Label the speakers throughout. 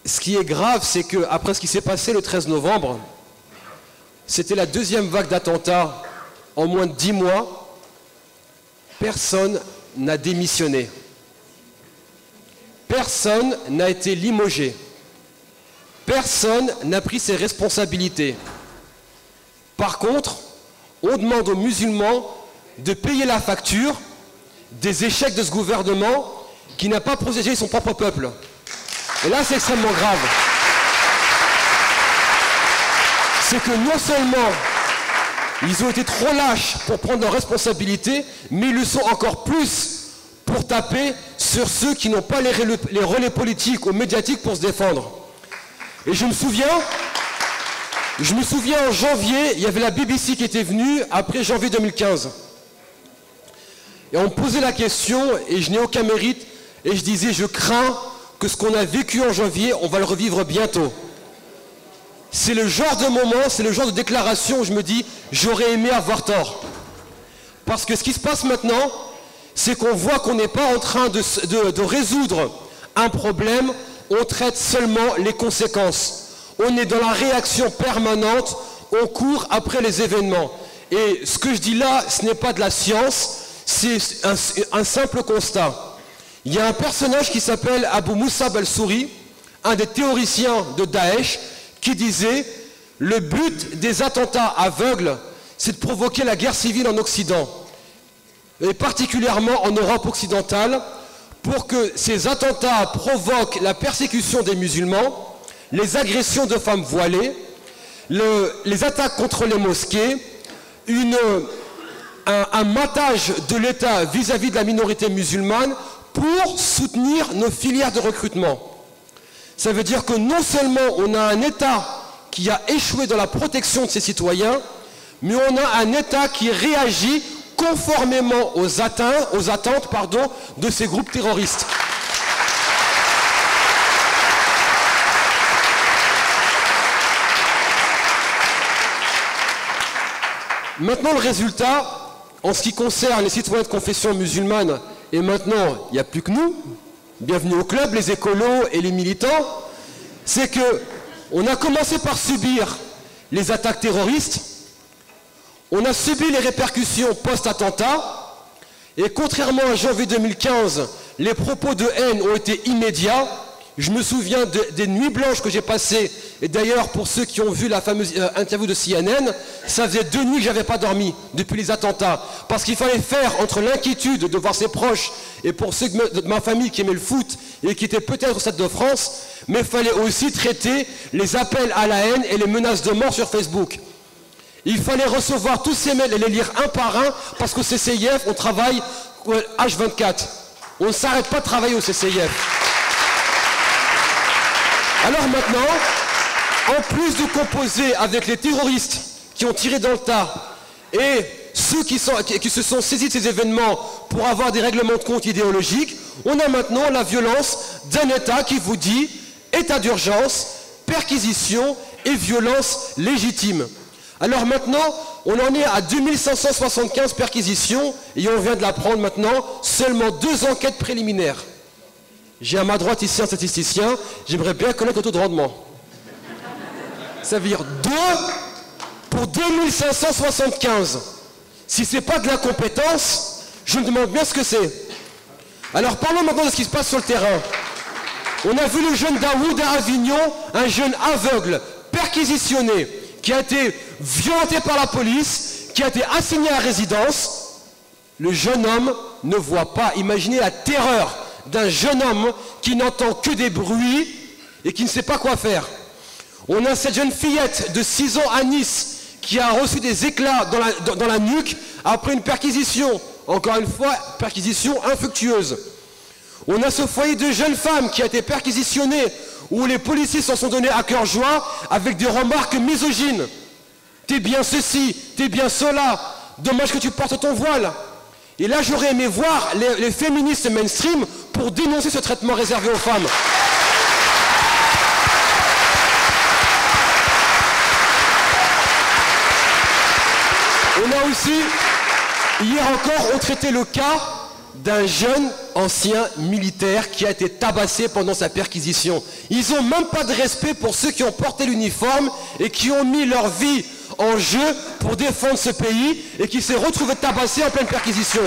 Speaker 1: ce qui est grave, c'est qu'après ce qui s'est passé le 13 novembre, c'était la deuxième vague d'attentats en moins de 10 mois. Personne n'a démissionné. Personne n'a été limogé. Personne n'a pris ses responsabilités. Par contre, on demande aux musulmans de payer la facture des échecs de ce gouvernement qui n'a pas protégé son propre peuple. Et là, c'est extrêmement grave. C'est que non seulement ils ont été trop lâches pour prendre leurs responsabilités, mais ils le sont encore plus pour taper sur ceux qui n'ont pas les relais politiques ou médiatiques pour se défendre. Et je me souviens en janvier, il y avait la BBC qui était venue après janvier 2015. Et on me posait la question, et je n'ai aucun mérite, et je disais, je crains que ce qu'on a vécu en janvier, on va le revivre bientôt. C'est le genre de moment, c'est le genre de déclaration où je me dis, j'aurais aimé avoir tort. Parce que ce qui se passe maintenant, c'est qu'on voit qu'on n'est pas en train de résoudre un problème, on traite seulement les conséquences. On est dans la réaction permanente, on court après les événements. Et ce que je dis là, ce n'est pas de la science, c'est un simple constat. Il y a un personnage qui s'appelle Abu Musab al-Souri, un des théoriciens de Daesh, qui disait « Le but des attentats aveugles, c'est de provoquer la guerre civile en Occident, et particulièrement en Europe occidentale, pour que ces attentats provoquent la persécution des musulmans, les agressions de femmes voilées, les attaques contre les mosquées, un matage de l'État vis-à-vis de la minorité musulmane pour soutenir nos filières de recrutement. Ça veut dire que non seulement on a un État qui a échoué dans la protection de ses citoyens, mais on a un État qui réagit conformément aux attentes de ces groupes terroristes. Maintenant, le résultat, en ce qui concerne les citoyens de confession musulmane, et maintenant, il n'y a plus que nous, bienvenue au club, les écolos et les militants, c'est qu'on a commencé par subir les attaques terroristes, on a subi les répercussions post-attentat, et contrairement à janvier 2015, les propos de haine ont été immédiats. Je me souviens des nuits blanches que j'ai passées, et d'ailleurs pour ceux qui ont vu la fameuse interview de CNN, ça faisait 2 nuits que je n'avais pas dormi depuis les attentats, parce qu'il fallait faire entre l'inquiétude de voir ses proches, et pour ceux de ma famille qui aimaient le foot, et qui étaient peut-être au Stade de France, mais il fallait aussi traiter les appels à la haine et les menaces de mort sur Facebook. Il fallait recevoir tous ces mails et les lire un par un, parce qu'au CCIF, on travaille H24. On ne s'arrête pas de travailler au CCIF. Alors maintenant, en plus de composer avec les terroristes qui ont tiré dans le tas et ceux qui se sont saisis de ces événements pour avoir des règlements de compte idéologiques, on a maintenant la violence d'un État qui vous dit état d'urgence, perquisition et violence légitime. Alors maintenant, on en est à 2575 perquisitions et on vient de l'apprendre maintenant, seulement 2 enquêtes préliminaires. J'ai à ma droite ici un statisticien, j'aimerais bien connaître le taux de rendement. Ça veut dire 2 pour 2575. Si ce n'est pas de l'incompétence, je me demande bien ce que c'est. Alors parlons maintenant de ce qui se passe sur le terrain. On a vu le jeune Daoud à Avignon, un jeune aveugle, perquisitionné, qui a été violenté par la police, qui a été assigné à résidence. Le jeune homme ne voit pas. Imaginez la terreur d'un jeune homme qui n'entend que des bruits et qui ne sait pas quoi faire. On a cette jeune fillette de 6 ans à Nice qui a reçu des éclats dans la nuque après une perquisition. Encore une fois, perquisition infructueuse. On a ce foyer de jeunes femmes qui a été perquisitionné où les policiers s'en sont donnés à cœur joie avec des remarques misogynes. T'es bien ceci, t'es bien cela, dommage que tu portes ton voile. Et là, j'aurais aimé voir les féministes mainstream pour dénoncer ce traitement réservé aux femmes. On a aussi, hier encore, on traitait le cas d'un jeune ancien militaire qui a été tabassé pendant sa perquisition. Ils n'ont même pas de respect pour ceux qui ont porté l'uniforme et qui ont mis leur vie en jeu pour défendre ce pays et qui s'est retrouvé tabassé en pleine perquisition.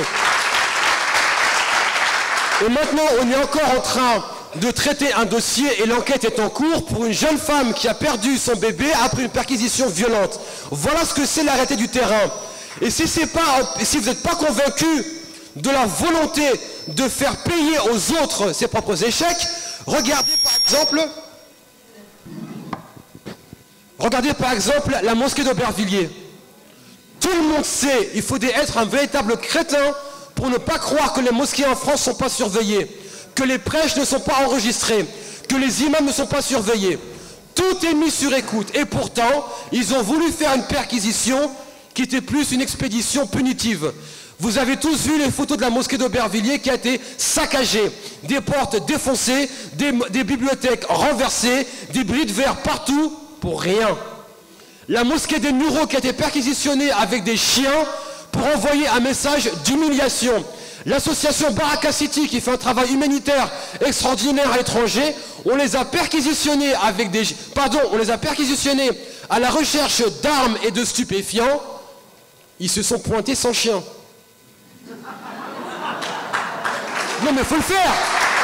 Speaker 1: Et maintenant, on est encore en train de traiter un dossier et l'enquête est en cours pour une jeune femme qui a perdu son bébé après une perquisition violente. Voilà ce que c'est l'arrêté du terrain. Et si vous n'êtes pas convaincu de la volonté de faire payer aux autres ses propres échecs, regardez par exemple la mosquée d'Aubervilliers. Tout le monde sait, il faut être un véritable crétin pour ne pas croire que les mosquées en France ne sont pas surveillées, que les prêches ne sont pas enregistrés, que les imams ne sont pas surveillés. Tout est mis sur écoute. Et pourtant, ils ont voulu faire une perquisition qui était plus une expédition punitive. Vous avez tous vu les photos de la mosquée d'Aubervilliers qui a été saccagée, des portes défoncées, des bibliothèques renversées, des bris de verre partout, pour rien. La mosquée des Mureaux qui a été perquisitionnée avec des chiens pour envoyer un message d'humiliation. L'association Baraka City qui fait un travail humanitaire extraordinaire à l'étranger, on les a perquisitionnés on les a perquisitionnés à la recherche d'armes et de stupéfiants. Ils se sont pointés sans chien. Non mais faut le faire.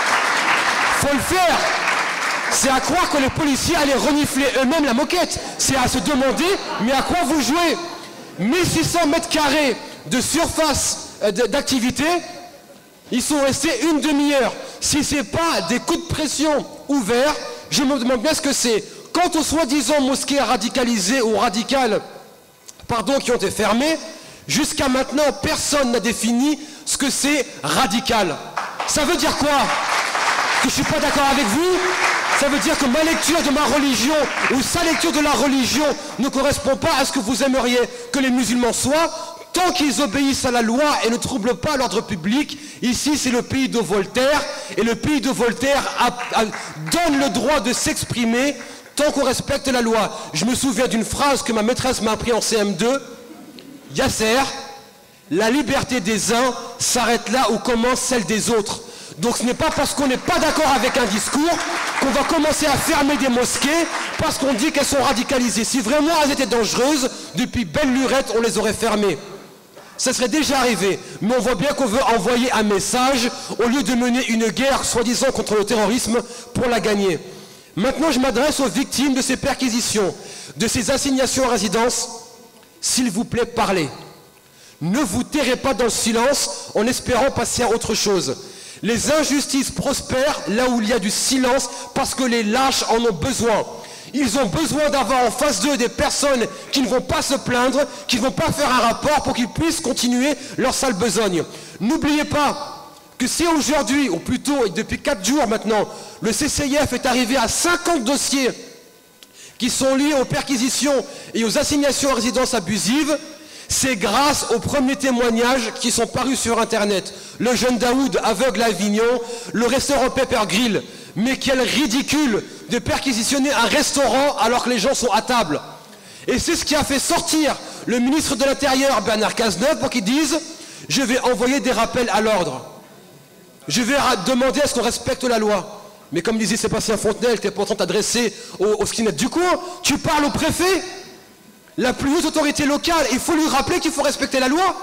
Speaker 1: Faut le faire. C'est à croire que les policiers allaient renifler eux-mêmes la moquette. C'est à se demander, mais à quoi vous jouez? 1600 mètres carrés de surface d'activité, ils sont restés une demi-heure. Si ce n'est pas des coups de pression ouverts, je me demande bien ce que c'est. Quant aux soi-disant mosquées radicalisées ou radicales, qui ont été fermées, jusqu'à maintenant, personne n'a défini ce que c'est radical. Ça veut dire quoi? Que je ne suis pas d'accord avec vous? Ça veut dire que ma lecture de ma religion ou sa lecture de la religion ne correspond pas à ce que vous aimeriez que les musulmans soient, tant qu'ils obéissent à la loi et ne troublent pas l'ordre public. Ici, c'est le pays de Voltaire, et le pays de Voltaire donne le droit de s'exprimer tant qu'on respecte la loi. Je me souviens d'une phrase que ma maîtresse m'a appris en CM2. Yasser, la liberté des uns s'arrête là où commence celle des autres. Donc ce n'est pas parce qu'on n'est pas d'accord avec un discours qu'on va commencer à fermer des mosquées parce qu'on dit qu'elles sont radicalisées. Si vraiment elles étaient dangereuses, depuis belle lurette, on les aurait fermées. Ça serait déjà arrivé. Mais on voit bien qu'on veut envoyer un message au lieu de mener une guerre soi-disant contre le terrorisme pour la gagner. Maintenant, je m'adresse aux victimes de ces perquisitions, de ces assignations à résidence. S'il vous plaît, parlez. Ne vous tairez pas dans le silence en espérant passer à autre chose. Les injustices prospèrent là où il y a du silence parce que les lâches en ont besoin. Ils ont besoin d'avoir en face d'eux des personnes qui ne vont pas se plaindre, qui ne vont pas faire un rapport pour qu'ils puissent continuer leur sale besogne. N'oubliez pas que si aujourd'hui, ou plutôt depuis 4 jours maintenant, le CCIF est arrivé à 50 dossiers qui sont liés aux perquisitions et aux assignations à résidence abusives, c'est grâce aux premiers témoignages qui sont parus sur Internet. Le jeune Daoud, aveugle à Avignon, le restaurant Pepper Grill. Mais quel ridicule de perquisitionner un restaurant alors que les gens sont à table. Et c'est ce qui a fait sortir le ministre de l'Intérieur, Bernard Cazeneuve, pour qu'il dise « Je vais envoyer des rappels à l'ordre. Je vais demander à ce qu'on respecte la loi. » Mais comme disait Sébastien Fontenelle, tu n'es pas en train de t'adresser au skinhead du coin, tu parles au préfet, la plus haute autorité locale. Il faut lui rappeler qu'il faut respecter la loi.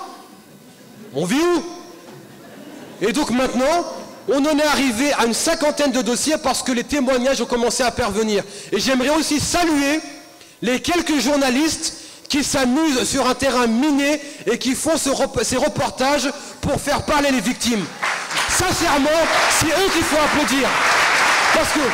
Speaker 1: On vit où? Et donc maintenant, on en est arrivé à une 50aine de dossiers parce que les témoignages ont commencé à parvenir. Et j'aimerais aussi saluer les quelques journalistes qui s'amusent sur un terrain miné et qui font ces reportages pour faire parler les victimes. Sincèrement, c'est eux qu'il faut applaudir. Parce que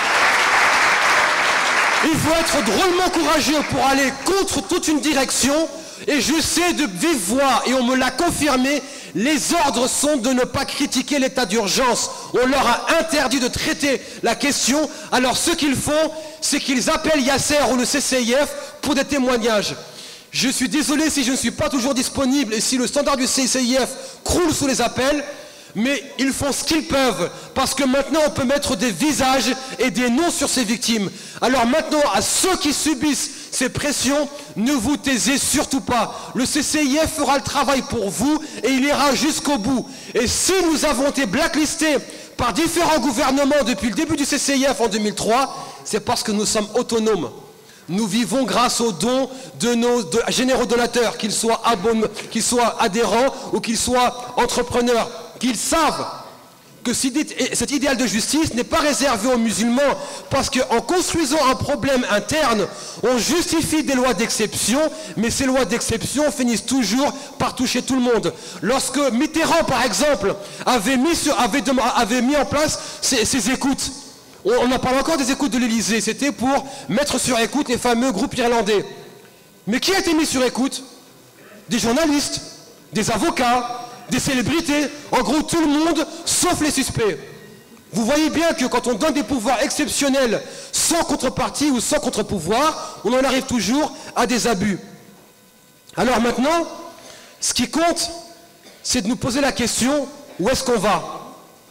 Speaker 1: il faut être drôlement courageux pour aller contre toute une direction. Et je sais de vive voix, et on me l'a confirmé, les ordres sont de ne pas critiquer l'état d'urgence. On leur a interdit de traiter la question. Alors ce qu'ils font, c'est qu'ils appellent Yasser ou le CCIF pour des témoignages. Je suis désolé si je ne suis pas toujours disponible et si le standard du CCIF croule sous les appels. Mais ils font ce qu'ils peuvent, parce que maintenant on peut mettre des visages et des noms sur ces victimes. Alors maintenant, à ceux qui subissent ces pressions, ne vous taisez surtout pas. Le CCIF fera le travail pour vous et il ira jusqu'au bout. Et si nous avons été blacklistés par différents gouvernements depuis le début du CCIF en 2003, c'est parce que nous sommes autonomes. Nous vivons grâce aux dons de nos généraux donateurs, qu'ils soient adhérents ou qu'ils soient entrepreneurs, qu'ils savent que cet idéal de justice n'est pas réservé aux musulmans, parce qu'en construisant un problème interne, on justifie des lois d'exception, mais ces lois d'exception finissent toujours par toucher tout le monde. Lorsque Mitterrand, par exemple, avait mis en place ces écoutes, on en parle encore des écoutes de l'Élysée, c'était pour mettre sur écoute les fameux groupes irlandais. Mais qui a été mis sur écoute? Des journalistes, des avocats, des célébrités, en gros tout le monde, sauf les suspects. Vous voyez bien que quand on donne des pouvoirs exceptionnels sans contrepartie ou sans contre-pouvoir, on en arrive toujours à des abus. Alors maintenant, ce qui compte, c'est de nous poser la question, où est-ce qu'on va?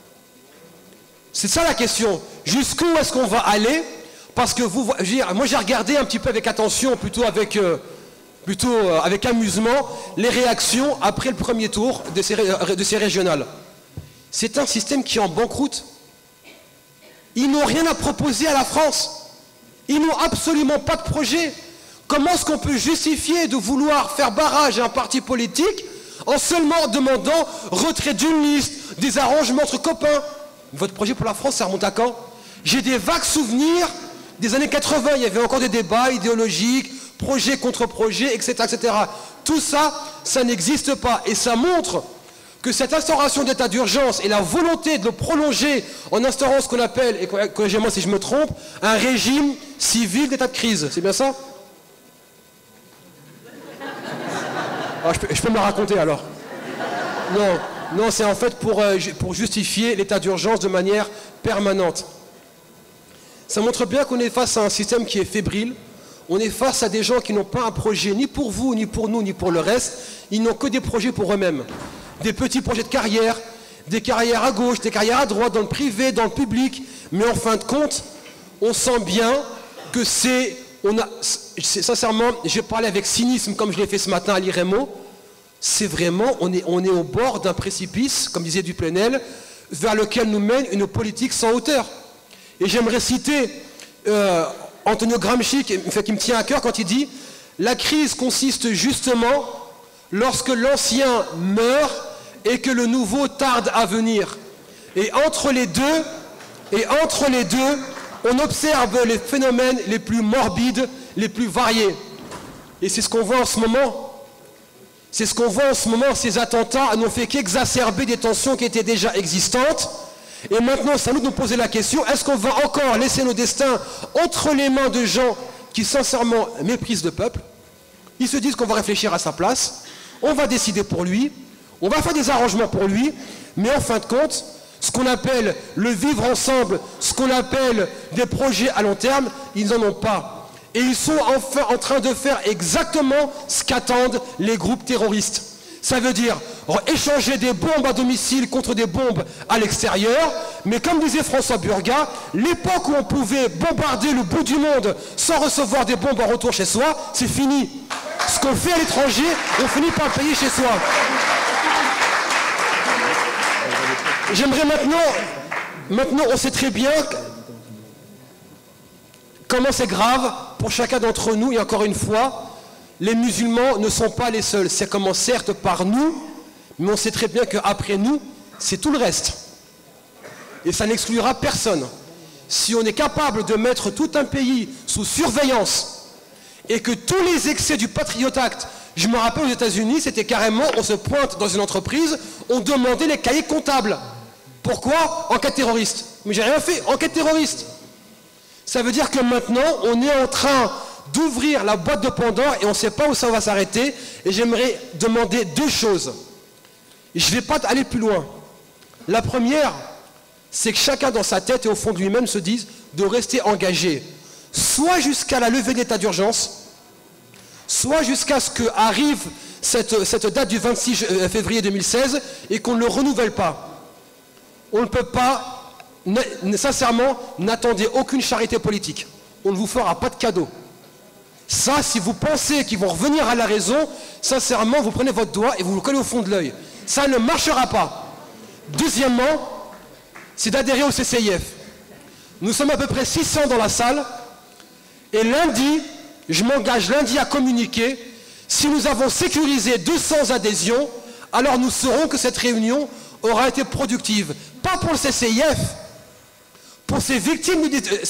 Speaker 1: C'est ça la question. Jusqu'où est-ce qu'on va aller? Parce que moi j'ai regardé un petit peu avec attention, plutôt avec amusement, les réactions après le premier tour de ces régionales. C'est un système qui est en banqueroute. Ils n'ont rien à proposer à la France. Ils n'ont absolument pas de projet. Comment est-ce qu'on peut justifier de vouloir faire barrage à un parti politique en seulement demandant retrait d'une liste, des arrangements entre copains? Votre projet pour la France, ça remonte à quand? J'ai des vagues souvenirs des années 80, il y avait encore des débats idéologiques, projet contre projet, etc., etc. Tout ça, ça n'existe pas. Et ça montre que cette instauration d'état d'urgence et la volonté de le prolonger en instaurant ce qu'on appelle, et corrigez-moi si je me trompe, un régime civil d'état de crise. C'est bien ça? Ah, je peux me la raconter alors. Non, c'est en fait pour justifier l'état d'urgence de manière permanente. Ça montre bien qu'on est face à un système qui est fébrile. On est face à des gens qui n'ont pas un projet ni pour vous, ni pour nous, ni pour le reste. Ils n'ont que des projets pour eux-mêmes. Des petits projets de carrière, des carrières à gauche, des carrières à droite, dans le privé, dans le public. Mais en fin de compte, on sent bien que sincèrement, j'ai parlé avec cynisme, comme je l'ai fait ce matin à l'IREMO. C'est vraiment, on est au bord d'un précipice, comme disait Duplenel, vers lequel nous mène une politique sans hauteur. Et j'aimerais citer Antonio Gramsci, qui me tient à cœur, quand il dit « La crise consiste justement lorsque l'ancien meurt et que le nouveau tarde à venir. Et entre les deux, on observe les phénomènes les plus morbides, les plus variés. » Et c'est ce qu'on voit en ce moment. C'est ce qu'on voit en ce moment. Ces attentats n'ont fait qu'exacerber des tensions qui étaient déjà existantes. Et maintenant, c'est à nous de nous poser la question, est-ce qu'on va encore laisser nos destins entre les mains de gens qui, sincèrement, méprisent le peuple? Ils se disent qu'on va réfléchir à sa place, on va décider pour lui, on va faire des arrangements pour lui, mais en fin de compte, ce qu'on appelle le vivre ensemble, ce qu'on appelle des projets à long terme, ils n'en ont pas. Et ils sont enfin en train de faire exactement ce qu'attendent les groupes terroristes. Ça veut dire échanger des bombes à domicile contre des bombes à l'extérieur. Mais comme disait François Burga, l'époque où on pouvait bombarder le bout du monde sans recevoir des bombes en retour chez soi, c'est fini. Ce qu'on fait à l'étranger, on finit par le payer chez soi. J'aimerais maintenant on sait très bien comment c'est grave pour chacun d'entre nous, et encore une fois, les musulmans ne sont pas les seuls. Ça commence certes par nous, mais on sait très bien qu'après nous, c'est tout le reste. Et ça n'exclura personne. Si on est capable de mettre tout un pays sous surveillance et que tous les excès du Patriot Act, je me rappelle aux États-Unis, c'était carrément, on se pointe dans une entreprise, on demandait les cahiers comptables. Pourquoi? Enquête terroriste. Mais j'ai rien fait, enquête terroriste. Ça veut dire que maintenant, on est en train d'ouvrir la boîte de Pandore et on ne sait pas où ça va s'arrêter. Et j'aimerais demander deux choses. Je ne vais pas aller plus loin. La première, c'est que chacun dans sa tête et au fond de lui-même se dise de rester engagé, soit jusqu'à la levée de l'état d'urgence, soit jusqu'à ce qu'arrive cette date du 26 février 2016 et qu'on ne le renouvelle pas. on ne peut pas, sincèrement, n'attendez aucune charité politique. On ne vous fera pas de cadeau. Ça, si vous pensez qu'ils vont revenir à la raison, sincèrement, vous prenez votre doigt et vous le collez au fond de l'œil. Ça ne marchera pas. Deuxièmement, c'est d'adhérer au CCIF. Nous sommes à peu près 600 dans la salle. Et lundi, je m'engage lundi à communiquer. Si nous avons sécurisé 200 adhésions, alors nous saurons que cette réunion aura été productive. Pas pour le CCIF, pour ces victimes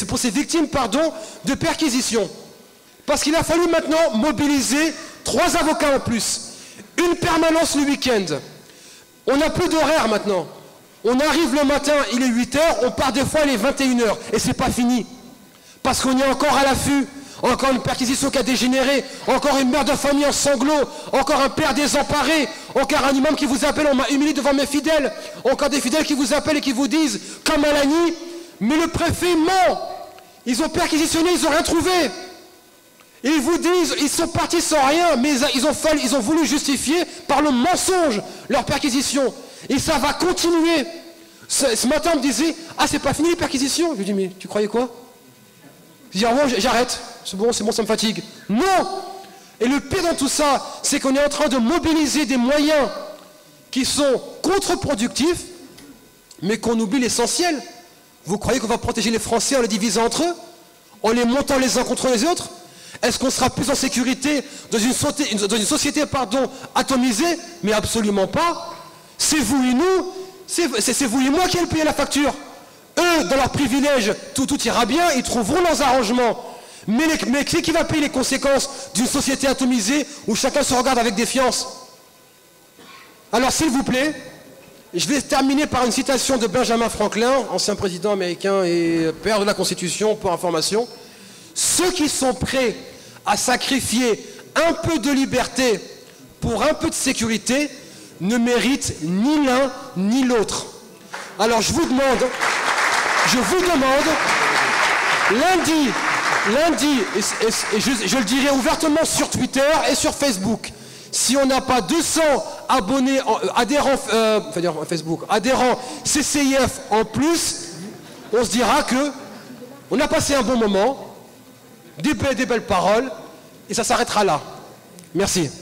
Speaker 1: de perquisition. Parce qu'il a fallu maintenant mobiliser 3 avocats en plus. Une permanence le week-end. On n'a plus d'horaire maintenant. On arrive le matin, il est 8h, on part des fois, il est 21h. Et c'est pas fini. Parce qu'on est encore à l'affût. Encore une perquisition qui a dégénéré. Encore une mère de famille en sanglots. Encore un père désemparé. Encore un imam qui vous appelle, on m'a humilié devant mes fidèles. Encore des fidèles qui vous appellent et qui vous disent, comme Alani, mais le préfet ment. Ils ont perquisitionné, ils n'ont rien trouvé. Et ils vous disent, ils sont partis sans rien, mais ils ont voulu justifier par le mensonge leur perquisition. Et ça va continuer. Ce matin, on me disait, ah, c'est pas fini les perquisitions. Je lui dis, mais tu croyais quoi? Je dis, ah bon, j'arrête. C'est bon, ça me fatigue. Non. Et le pire dans tout ça, c'est qu'on est en train de mobiliser des moyens qui sont contre-productifs, mais qu'on oublie l'essentiel. Vous croyez qu'on va protéger les Français en les divisant entre eux? En les montant les uns contre les autres? Est-ce qu'on sera plus en sécurité dans une société atomisée? Mais absolument pas. C'est vous et nous, c'est vous et moi qui allons payer la facture. Eux, dans leur privilège, tout ira bien, ils trouveront leurs arrangements. Mais qui va payer les conséquences d'une société atomisée où chacun se regarde avec défiance? Alors s'il vous plaît, je vais terminer par une citation de Benjamin Franklin, ancien président américain et père de la Constitution, pour information. Ceux qui sont prêts à sacrifier un peu de liberté pour un peu de sécurité ne méritent ni l'un ni l'autre. Alors je vous demande, lundi, et je le dirai ouvertement sur Twitter et sur Facebook, si on n'a pas 200 abonnés, adhérents CCIF en plus, on se dira que on a passé un bon moment, des belles paroles, et ça s'arrêtera là. Merci.